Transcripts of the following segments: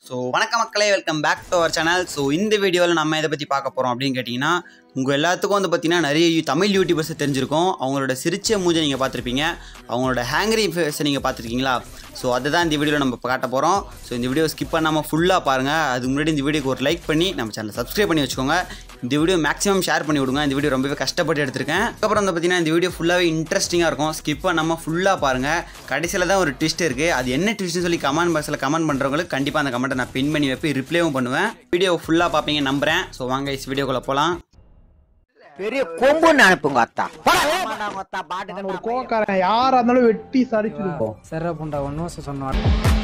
So வணக்க மக்களே, welcome back to our channel. So இந்த வீடியோவில் நம்ம எதை பற்றி பார்க்க போகிறோம் அப்படின்னு கேட்டிங்கன்னா, உங்கள் எல்லாத்துக்கும் வந்து பார்த்திங்கன்னா நிறைய தமிழ் யூடியூபர்ஸை தெரிஞ்சிருக்கும். அவங்களோட சிரிச்ச மூஞ்சை நீங்கள் பார்த்துருப்பீங்க, அவங்களோட ஹேங்கரி ஃபேஸை நீங்கள் பார்த்துருக்கீங்களா? ஸோ அதுதான் இந்த வீடியோவில் நம்ம காட்ட போகிறோம். ஸோ இந்த வீடியோ ஸ்கிப் பண்ணாமல் ஃபுல்லாக பாருங்கள். அதுக்கு முன்னாடி இந்த வீடியோக்கு ஒரு லைக் பண்ணி நம்ம சேனலை சப்ஸ்கிரைப் பண்ணி வச்சுக்கோங்க. இந்த வீடியோ மேக்ஸிமம் ஷேர் பண்ணி விடுங்க. இந்த வீடியோ ரொம்பவே கஷ்டப்பட்டு எடுத்திருக்கேன். அதுக்கப்புறம் வந்து பார்த்திங்கன்னா இந்த வீடியோ ஃபுல்லாகவே இன்ட்ரெஸ்டிங்காக இருக்கும். ஸ்கிப் பண்ணாமல் ஃபுல்லாக பாருங்கள். கடைசியில் தான் ஒரு ட்விஸ்ட் இருக்குது. அது என்ன ட்விஸ்ட்னு சொல்லி கமெண்ட் பாக்ஸில் கமெண்ட் பண்ணுறவங்களுக்கு கண்டிப்பாக அந்த கமெண்ட்டை நான் பின் பண்ணி வைப்பேன், ரிப்ளைவும் பண்ணுவேன். வீடியோ ஃபுல்லாக பார்ப்பீங்க நம்புகிறேன். ஸோ வாங்க இஸ் வீடியோக்குள்ளே போகலாம். பெரிய கொம்புன்னு அனுப்புங்க அத்தா. ஒரு கோக்காரன் யாரா இருந்தாலும் வெட்டி சரிச்சிருப்போம். சர புண்டா ஒன்னும் சொன்னார்.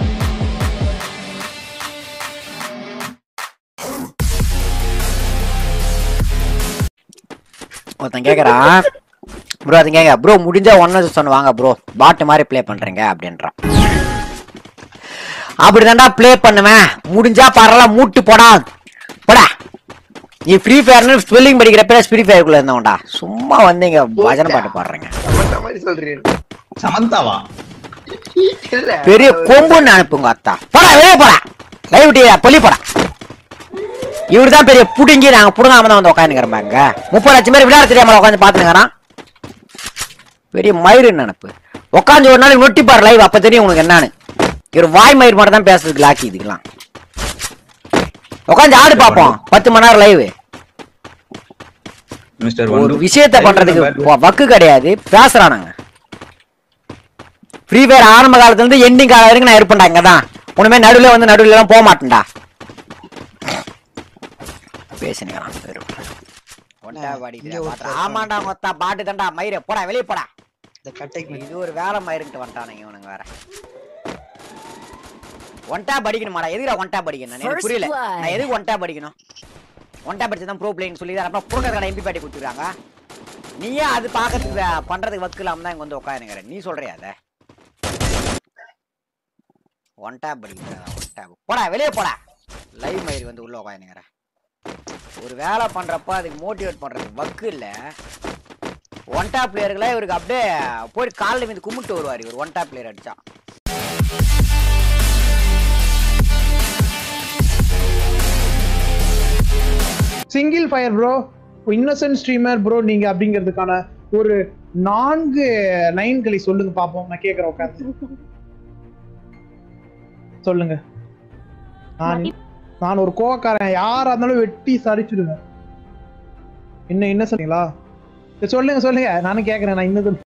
ஒருத்தன் கேக்குறான், ப்ரோ அது கேட்க ப்ரோ முடிஞ்சா ஒன்னு சொன்னுவாங்க ப்ரோ, பாட்டு மாதிரி ப்ளே பண்றீங்க அப்படின்றான். அப்படிதான்டா ப்ளே பண்ணுவேன், முடிஞ்சா பரவாயில்ல மூட்டு போடா போடா. நீ ஃப்ரீ ஃபயர்னு ஸ்பெல்லிங் படிக்கிற பேர் ஃப்ரீ ஃபயருக்குள்ள இருந்தவன்டா, சும்மா வந்து இங்க பஜனை பாட்டு பாடுறீங்க. சமந்தாவா? பெரிய கொம்புன்னு அனுப்புங்க அத்தா. போடா வெளியே போடா, லைவ் டிவியா பொலி போடா. இவரு தான் பெரிய புடுங்கி, நாங்க புடுங்காம தான் வந்து உட்காந்துக்கிறோம்பாங்க. 30 லட்சம் பேர் விளையாட தெரியாம உட்காந்து பாத்துக்கிறான். பெரிய மயிறு நினப்பு. உட்காந்து ஒரு நாளைக்கு நொட்டிப்பாரு லைவ், அப்ப தெரியும் உனக்கு என்னன்னு. இவர் வாய் மயிர் மட்டும் தான் பேசுறதுக்கு லாக்கி. இதுக்கெல்லாம் உட்காந்து ஆடு பாப்போம் 10 மணி நேரம் லைவ். ஒரு விஷயத்த பண்றதுக்கு வக்கு கிடையாது, பேசுறானுங்க. ஃப்ரீ ஃபயர் ஆரம்ப காலத்துல இருந்து எண்டிங் காலம் வரைக்கும் நான் இருப்பேன்டா. இங்கதான் உனமே நடுவில் வந்து நடுவில் எல்லாம் போக மாட்டேன்டா. பேசினுக்கிறான். ஆமாண்டா மொத்தா பாட்டு தான்டா மயிரை போடா வெளியே போடா. இது ஒரு வேலை மயிருன்ட்டு வந்துட்டானுங்க இவனுங்க வேற. ஒன்டா படிக்கணுமாடா? எதுக்குடா ஒன்டா படிக்கணும்? எனக்கு புரியல. நான் எதுக்கு ஒன்டா படிக்கணும்? ஒன்டா படிச்சதான் ப்ரோ பிளேன்னு சொல்லி அப்புறம் புரோக்கர் எம்பி பாட்டி கொடுத்துருக்காங்க. நீயே அது பாக்கிறதுக்கு பண்றதுக்கு வக்கு இல்லாம தான் இங்க வந்து உட்காந்துங்கிற. நீ சொல்றியா அத? ஒன்டா படிக்கிறா? ஒன்டா போடா வெளியே போடா. லைவ் மயிர் வந்து உள்ள உட்காந்துங்கிற. ஒரு வேலை பண்றப்ப அதுக்கு மோட்டிவேட் பண்றதுக்கு வக்கு இல்ல. ஒன்டா பிளேயர்களே இவருக்கு அப்படியே போய் காலில் மீது கும்பிட்டு வருவார் இவர் ஒன்டா பிளேயர் அடிச்சா. Single fire bro, innocent streamer bro நீங்க அப்படிங்கிறதுக்கான ஒரு 4 லைன்களை சொல்லுங்க பாப்போம். நான் கேக்குறேன், உட்காந்து சொல்லுங்க. நான் ஒரு கோக்காரன் யாரா இருந்தாலும் வெட்டி சரிச்சிடுவேன். என்ன சொன்னீங்களா? சொல்லுங்க சொல்லுங்க, நானும் கேக்குறேன். நான் இன்னும்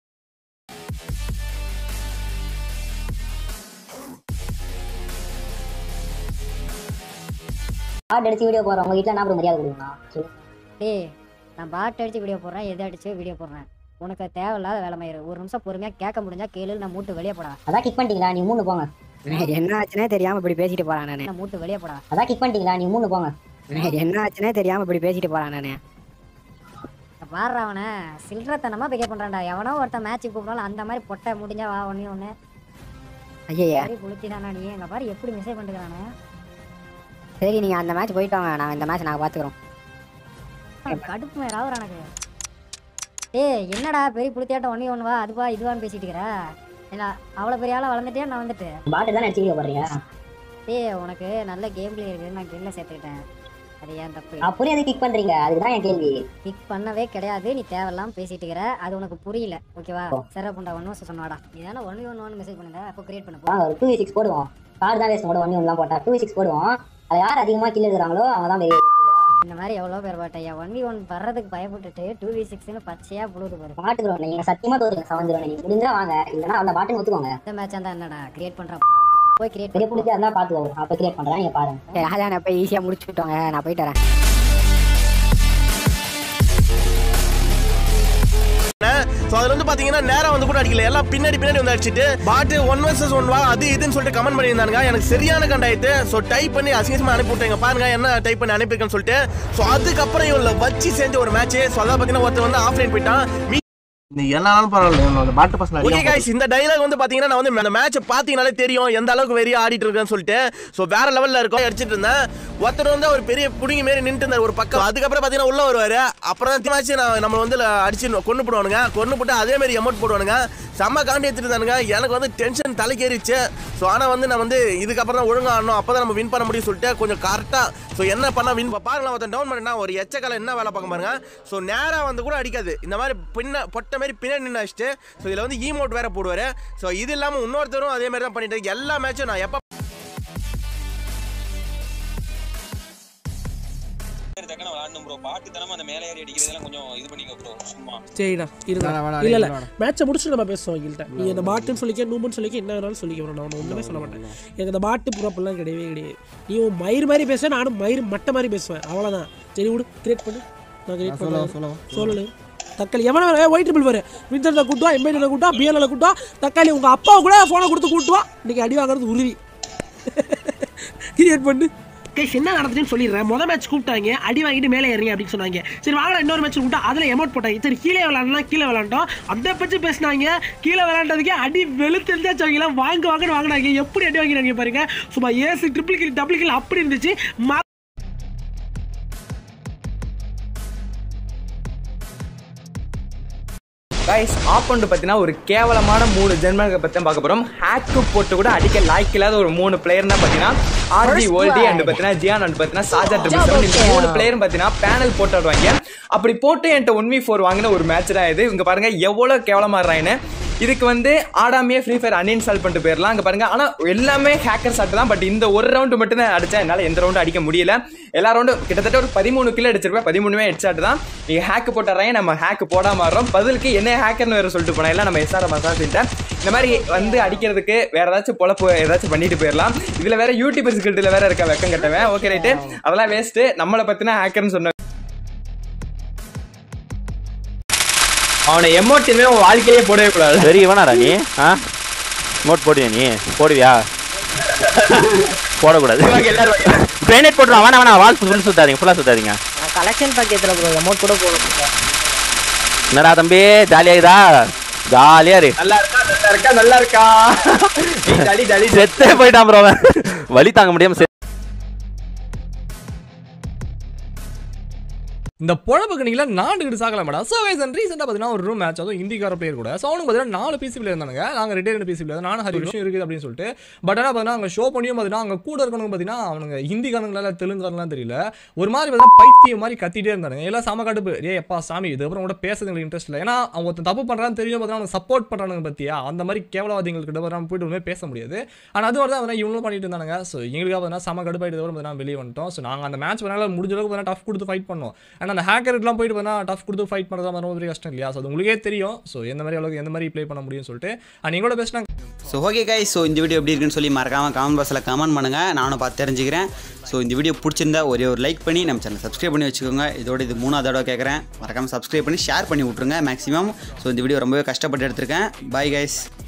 பாட் அடிச்சு வீடியோ போடுறேன். உங்க வீட்டுல நான் மரியாதை கொடுக்கணும். டேய், நான் பாட் அடிச்சு வீடியோ போடுறேன், எது அடிச்சு வீடியோ போடுறேன். உனக்கு தேவையில்லாத வேலை மயிறு. ஒரு நிமிஷம் பொறுமையா கேட்க முடிஞ்சா கேளு. நான் மூட்டு வெளியே போடா. அதான் கிக் பண்ணிட்டீங்களா? நீ 3 போங்க. என்ன ஆச்சுனே தெரியாம இப்படி பேசிட்டு போறான் நானு. நான் மூட்டு வெளியே போடா. அதான் கிக் பண்ணிட்டீங்களா? நீ 3 போங்க. என்ன ஆச்சுனே தெரியாம இப்படி பேசிட்டு போறான் நானு. பாடுற அவனை சில்லறத்தனமா பிகேவ் பண்றான்டா. எவனோ ஒருத்தன் மேட்சுக்கு கூப்பிடாலும் அந்த மாதிரி பொட்டை முடிஞ்சா வா ஒண்ணு. ஐயா புளிச்சிதானா நீ? எங்க பாரு எப்படி மெசேஜ் பண்ணிக்கிறானே. சரி நீங்க அந்த மேட்ச் போயிட்டு வாங்க, நான் இந்த மேட்ச் நாங்கள் பார்த்துக்குறோம். கடுப்பு மேலே ராவர் எனக்கு. ஏய் என்னடா பெரிய புளித்தியாட்டம் 1v1 வா அதுவா இதுவான்னு பேசிட்டு இருக்கிற? இல்லை அவ்வளோ பெரிய ஆளாக வளர்ந்துட்டியா? நான் வந்துட்டு பாட்டு தான் அடிச்சு வீடியோ போடுறீங்க. ஏய் உனக்கு நல்ல கேம் பிளே இருக்குது, நான் கேம்ல சேர்த்துக்கிட்டேன். அது ஏன் தப்பு? அப்படியே அது கிக் பண்றீங்க, அதுதான் என் கேள்வி. கிக் பண்ணவே கிடையாது, நீ தேவையில்லாம பேசிட்டு இருக்கிற. அது உனக்கு புரியல, ஓகேவா? சர புண்டா 1 சொன்னாடா. நீ தானே 1v1 மெசேஜ் பண்ணுங்க. அப்போ கிரியேட் பண்ண ஒரு 2v6 போடுவோம். கார்டு தான் வேஸ்ட். 1v1 போட்டா 2v6 போடுவோம். அதை யார் அதிகமாக கில் எடுக்கிறாங்களோ அவங்க தான் பெரிய. இந்த மாதிரி எவ்வளோ பேர் பாட்டையா 1v1 வர்றதுக்கு பயப்பட்டுட்டு 2v6ன்னு பச்சையா புழுது போயிரு. பாட்டு ப்ரோ, நீங்க சத்தியமா தோறுங்க. சவந்துரும். நீங்க முடிஞ்சா வாங்க, இல்லைன்னா அந்த பாட்டுன்னு ஒத்துக்கோங்க. இந்த மேட்ச் தான் என்னடா கிரியேட் பண்றேன். போய் கிரியேட் பெரிய பிடிச்சா இருந்தா பாத்துக்கோங்க. அப்போ கிரியேட் பண்றேன், நீங்க பாருங்க. அதான் நான் போய் ஈஸியாக முடிச்சு விட்டோங்க. நான் போயிட்டு வரேன். சோ அதுல வந்து பாத்தீங்கன்னா நேரம் வந்து கூட அடிக்கல, எல்லாம் பின்னாடி வந்து அடிச்சிட்டு பாட்டு 1 vs 1 வா அது இதுன்னு சொல்லிட்டு கமெண்ட் பண்ணியிருந்தாங்க. எனக்கு சரியான கண்டாயிட்டு. சோ டைப் பண்ணி அசிங்கமா அனுப்பி விட்டேங்க. பாருங்க என்ன டைப் பண்ணி அனுப்பியிருக்கேன்னு சொல்லிட்டு. சோ அதுக்கப்புறம் இவங்கள வச்சு சேர்ந்து ஒரு மேட்ச். சோ அதான் பாத்தீங்கன்னா ஒருத்தர் வந்து ஆஃப்லைன் போயிட்டான். நீ என்னன்னாலும் பரவாயில்ல அந்த பாட்டு பசங்க. ஓகே गाइस, இந்த டயலாக் வந்து பாத்தீங்கன்னா நான் வந்து அந்த மேட்ச் பாத்தீங்கனாலே தெரியும் எந்த அளவுக்கு வெறியா ஆடிட்டு இருக்கேன்னு சொல்லிட்டு. சோ வேற லெவல்ல இருக்கும். அடிச்சிட்டு இருந்தேன். ஒருத்தர் வந்து ஒரு பெரிய புடிங்கி மாதிரி நின்னுட்டு இருந்தார் ஒரு பக்கம். அதுக்கப்புறம் பாத்தீங்கன்னா உள்ள வருவாரு. அப்புறம் தான் மேட்ச் நம்ம வந்து அடிச்சு கொன்னு போடுவானுங்க. கொன்னு போட்டு அதே மாதிரி எமௌண்ட் போடுவானுங்க. செம்ம காண்டி எடுத்துட்டு இருந்தானுங்க. எனக்கு வந்து டென்ஷன் தலைக்கேறிச்சு. ஸோ ஆனால் வந்து நான் வந்து இதுக்கப்புறம் தான் ஒழுங்காக ஆடணும், அப்போ தான் நம்ம வின் பண்ண முடியும் சொல்லிட்டு கொஞ்சம் கரெக்டாக. ஸோ என்ன பண்ணால் வின் பாருங்களா, ஒருத்தன் டவுன் பண்ணினா ஒரு எச்சக்கால என்ன வேலை பார்க்க பாருங்க. ஸோ நேராக வந்து கூட அடிக்காது, இந்த மாதிரி பொட்ட மாதிரி பின்னாடி நின்று அடிச்சுட்டு. ஸோ இதில் வந்து ஈமோட் வேற போடுவார். ஸோ இது இல்லாமல் இன்னொருத்தரும் அதே மாதிரி தான் பண்ணிட்டு எல்லா மேட்சும் நான் எப்போ இல்ல மேட்சை முடிச்சுட்டு நம்ம பேசுவோம். எங்கள்கிட்ட நீ அந்த பாட்டுன்னு சொல்லிக்க நூம்புன்னு சொல்லிக்க என்ன வேணாலும் சொல்லிக்க, நான் ஒன்றுமே சொல்ல மாட்டேன். எனக்கு அந்த பாட்டு புறப்பெல்லாம் கிடையவே கிடையாது. நீ மயிர் மாதிரி பேசுவேன், நானும் மயிர் மட்டை மாதிரி பேசுவேன், அவ்வளோதான். சரி விடு, கிரியேட் பண்ணு. நான் கிரியேட் பண்ண சொல்லு. தக்காளி எவனா ஒயிட் ட்ரிபிள் வரு வின்சென்ட்டை கூட்டுவா, எம்ஐடியில் கூட்டுவா, பிஎல்ல கூட்டுவா. தக்காளி உங்கள் அப்பாவை கூட ஃபோனை கொடுத்து கூட்டுவா. இன்னைக்கு அடி வாங்குறது உருவி. கிரியேட் பண்ணு. கைஸ் என்ன நடந்துச்சுன்னு சொல்லிடுறேன். மொதல் மேட்ச் கூப்பிட்டாங்க, அடி வாங்கிட்டு மேலே ஏறீங்க அப்படின்னு சொன்னாங்க. சரி வாங்கலாம் இன்னொரு மேட்ச் கூப்பிட்டா அதில் எமௌண்ட் போட்டாங்க. சரி கீழே விளாண்டலாம், கீழே விளாண்டோம். அதை பற்றி பேசினாங்க. கீழே விளாண்டதுக்கே அடி வெளுத்துருந்தா வச்சுங்களா, வாங்குன்னு வாங்கினாங்க. எப்படி அடி வாங்கினாங்க பாருங்க. சும்மா ஏசி ட்ரிபிள் கில் டபுள் கில் அப்படி இருந்துச்சு. கைஸ் ஆப்போனன்ட் பார்த்தீங்கன்னா ஒரு கேவலமான 3 ஜென்மங்களை பற்றி தான் பார்க்க போகிறோம். ஹேக்கு போட்டு கூட அடிக்க லாய்க்கு இல்லாத ஒரு 3 பிளேயர்னா பார்த்தீங்கன்னா ஆர்டி ஓல்டி அண்ட் பார்த்தீங்கன்னா ஜியான் அண்ட் பார்த்தீங்கன்னா சாஜா ட்ரிபிள். இந்த 3 பிளேயரும் பார்த்தீங்கன்னா பேனல் போட்டு ஆடுவாங்க. அப்படி போட்டு என்கிட்ட 1v4 வாங்கின ஒரு மேட்ச் தான் இது. இங்கே பாருங்க எவ்வளோ கேவலமாடுறாங்கன்னு. இதுக்கு வந்து ஆடாமையே ஃப்ரீ ஃபயர் அன்இன்ஸ்டால் பண்ணிட்டு போயிடலாம். அங்கே பாருங்க, ஆனால் எல்லாமே ஹேக்கர் சாட்டு தான். பட் இந்த ஒரு ரவுண்டு மட்டும் தான் அடித்தேன், என்னால் எந்த ரவுண்டும் அடிக்க முடியல. எல்லா ரவுண்டும் கிட்டத்தட்ட ஒரு 13 கிலோ அடிச்சிருப்பேன். 13மே ஹெட் ஷாட் தான். நீங்கள் ஹேக்கு போட்டுறாங்க, நம்ம ஹேக்கு போடாம மாறுறோம். பதிலுக்கு என்ன ஹேக்கர்னு வேறு சொல்லிட்டு போனா எல்லாம் நம்ம எஸ்ஆர் மசாசிட்டேன். இந்த மாதிரி வந்து அடிக்கிறதுக்கு வேற ஏதாச்சும் பொழப்பு ஏதாச்சும் பண்ணிட்டு போயிடலாம். இதில் வேற யூடியூபர்ஸ் கிட்ட வேற இருக்க வெக்கம் கட்டவேன். ஓகே ரைட்டு, அதெல்லாம் வேஸ்ட்டு. நம்மளை பற்றினா ஹேக்கர்னு சொன்ன அவனை எமோட்டினுமே உன் வாழ்க்கையே போடவே கூடாது. சரி இவனாடா நீ? எமோட் போடுவியா நீ? போடுவியா? போடக்கூடாது. கிரேனேட் போட்டுருவான். வேணா வேணா, வால் ஃபுல் சுத்தாதீங்க, ஃபுல்லாக சுத்தாதீங்க. கலெக்ஷன் பாக்கெட்டில் ப்ரோ எமோட் கூட போடுங்க. என்னடா தம்பி ஜாலியாகுதா? ஜாலியா இரு. நல்லா இருக்கா ஜாலி ஜாலி. செத்தே போயிட்டான் ப்ரோ, வலி தாங்க முடியாம. இந்த பொழப்புக்கு நீங்களா நாண்டுகிட்டு சாகலாம் மேடம். ஸோ கைஸ் ரீசெண்டாக பார்த்தீங்கன்னா ஒரு ரூம் மேட்ச், அதுவும் ஹிந்திக்கார பிளேயர் கூட. ஸோ அவனுக்கு பார்த்தீங்கன்னா 4 பிசி பிளேயர் இருந்தாங்க. நாங்கள் ரிட்டையர்டு பிசி பிளேயர், நானும் ஹரி விஷயம் இருக்குது அப்படின்னு சொல்லிட்டு. பட் ஆனால் பார்த்தீங்கன்னா அங்கே ஷோ பண்ணியும் பார்த்தீங்கன்னா அங்கே கூட இருக்கணும் பார்த்தீங்கன்னா அவனுங்க ஹிந்திக்காரங்களால தெலுங்குக்காரங்களாம் தெரியல, ஒரு மாதிரி பார்த்தீங்கன்னா பைத்தியம் மாதிரி கத்திட்டே இருந்தாங்க. எல்லாம் சம கடுப்பு. எப்பா சாமி இதுக்கப்புறம் கூட பேசுறதுங்களுக்கு இன்ட்ரெஸ்ட் இல்லை. ஏன்னா அவங்க தப்பு பண்ணுறான்னு தெரியும், பார்த்தீங்கன்னா அவங்க சப்போர்ட் பண்ணுறாங்க பற்றியா, அந்த மாதிரி கேவலவாதிகள்கிட்ட நம்ம போயிட்டு ஒன்றுமே பேச முடியாது. ஆனால் அது மாதிரி தான் இவங்களும் பண்ணிட்டு இருந்தாங்க. ஸோ எங்களுக்காக பார்த்தீங்கன்னா சம கடுப்பாயிட்டு பார்த்தீங்கன்னா வெளியே வந்துட்டோம். ஸோ நாங்கள் அந்த மேட்ச் பண்ணால முடிஞ்ச அளவுக்கு பார்த்தீங்கன்னா டஃப் கொடுத்து ஃபைட் பண்ணோம். ஆனால் அந்த ஹேக்கர்லாம் போயிட்டு டஃப் கொடுத்து ஃபைட் பண்ணுறதா ரொம்ப பெரிய கஷ்டம் இல்லையா? ஸோ அது உங்களுக்கே தெரியும். ஸோ எந்த மாதிரி அளவுக்கு எந்த மாதிரி ப்ளே பண்ண முடியும்னு சொல்லிட்டு நீங்களோட பேசினாங்க. ஸோ ஓகே கைஸ், ஸோ இந்த வீடியோ எப்படி இருக்குன்னு சொல்லி மறக்காமல் கமெண்ட் பாக்ஸில் கமெண்ட் பண்ணுங்கள், நானும் பார்த்து தெரிஞ்சுக்கிறேன். ஸோ இந்த வீடியோ பிடிச்சிருந்தா ஒரே ஒரு லைக் பண்ணி நம்ம சேனல் சப்ஸ்கிரைப் பண்ணி வச்சுக்கோங்க. இதோட இது 3வது தடவை கேட்குறேன், மறக்காமல் சப்ஸ்கிரைப் பண்ணி ஷேர் பண்ணி விட்ருங்க மேக்ஸிமம். ஸோ இந்த வீடியோ ரொம்பவே கஷ்டப்பட்டு எடுத்திருக்கேன். Bye guys.